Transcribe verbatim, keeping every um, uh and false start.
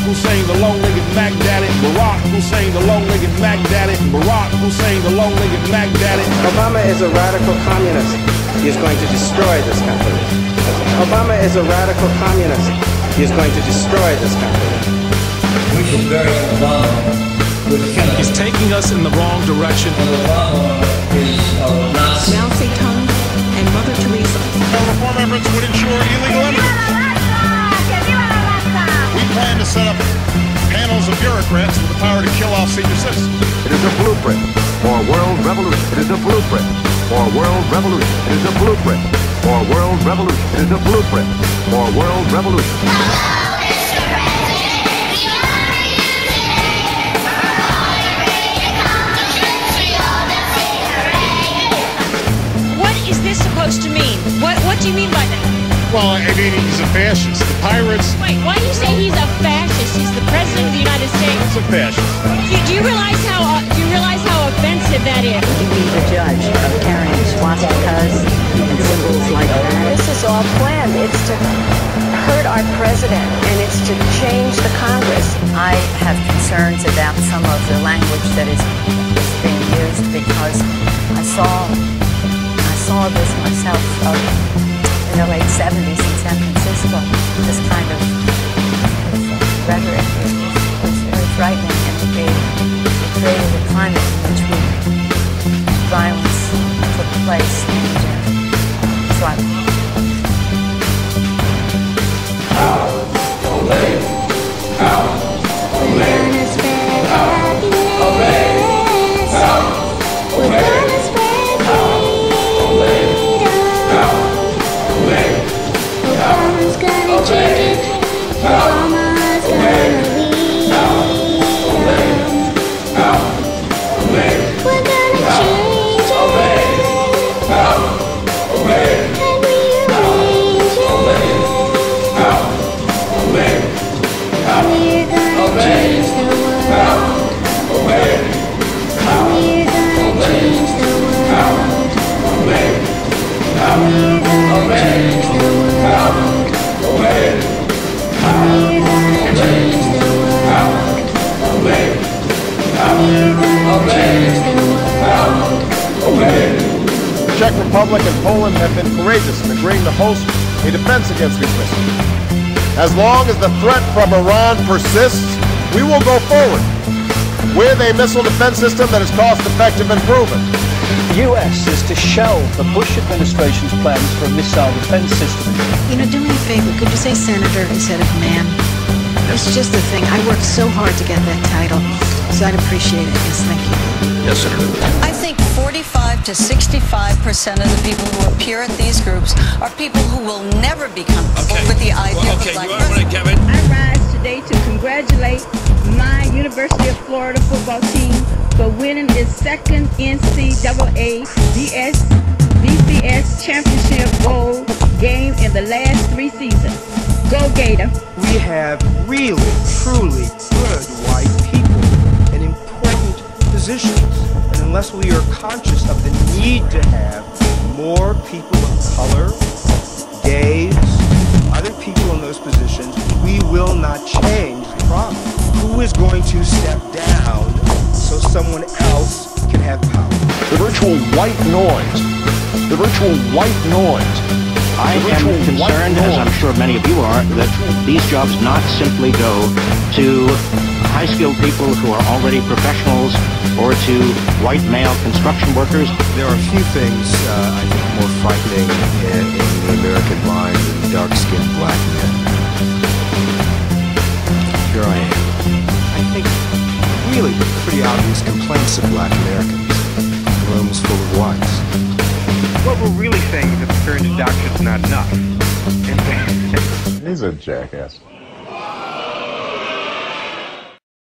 Hussein, the long-legged Mac Daddy. Barack Hussein, the long-legged Mac Daddy. Barack Hussein, the long-legged Mac Daddy. Obama is a radical communist. He is going to destroy this country. Obama is a radical communist. He is going to destroy this country. We should bury Obama with Kennedy. He's taking us in the wrong direction. And Obama is a Nazi. Mao Zedong and Mother Teresa. Our reform efforts would ensure illegal immigrants. We plan to set up panels of bureaucrats with the power to kill off senior citizens. It is a blueprint for world revolution. It is a blueprint for world revolution. It is a blueprint for world revolution. It is a blueprint for world revolution. What is this supposed to mean? What What do you mean by that? Well, I mean, he's a fascist. The pirates... Wait, why do you say he's a fascist? He's the president of the United States. He's a fascist. Do, do you realize how uh, do you realize how offensive that is? To be the judge of carrying swastikas and symbols like that. This is all planned. It's to hurt our president, and it's to change the Congress. I have concerns about some of the language that is, is being used because I saw I saw this myself uh, in the late seventies in San Francisco. This kind of, of rhetoric was, was very frightening, and it, gave, it created a climate in which we, violence took place, and uh, so I. Obey. Out. Obey. Out. Obey. Out. Obey. Obama's gonna change it. Obama's gonna lead them. We're gonna change it. And rearrange it. We're gonna change the world. We're gonna change the world. We're gonna change the world. We're gonna change the world. We're gonna change the world. The Czech Republic and Poland have been courageous in agreeing to host a defense against these missiles. As long as the threat from Iran persists, we will go forward with a missile defense system that is cost-effective and proven. The U S is to shelve the Bush administration's plans for a missile defense system. You know, do me a favor. Could you say senator instead of ma'am? It's just the thing. I worked so hard to get that title, so I'd appreciate it. Yes, thank you. Yes, Senator. I think forty-five to sixty-five percent of the people who appear at these groups are people who will never become Okay. with the idea Well, of okay, a black you are right, president. Kevin. I rise today to congratulate my University of Florida football team for winning its second N C double A B C S championship bowl game in the last three seasons. Go Gator! We have really, truly good white people in important positions. And unless we are conscious of the need to have more people of color, gays, other people in those positions, we will not change the problem. Who is going to step down so someone else can have power? The virtual white noise. The virtual white noise. I am concerned, as I'm sure many of you are, that these jobs not simply go to high-skilled people who are already professionals or to white male construction workers. There are a few things uh, I think more frightening in, in the American mind than dark-skinned black men. Here I am. I think really pretty obvious complaints of black Americans. The room is full of whites. What we're really saying is that the current doctrine is not enough. He's a jackass.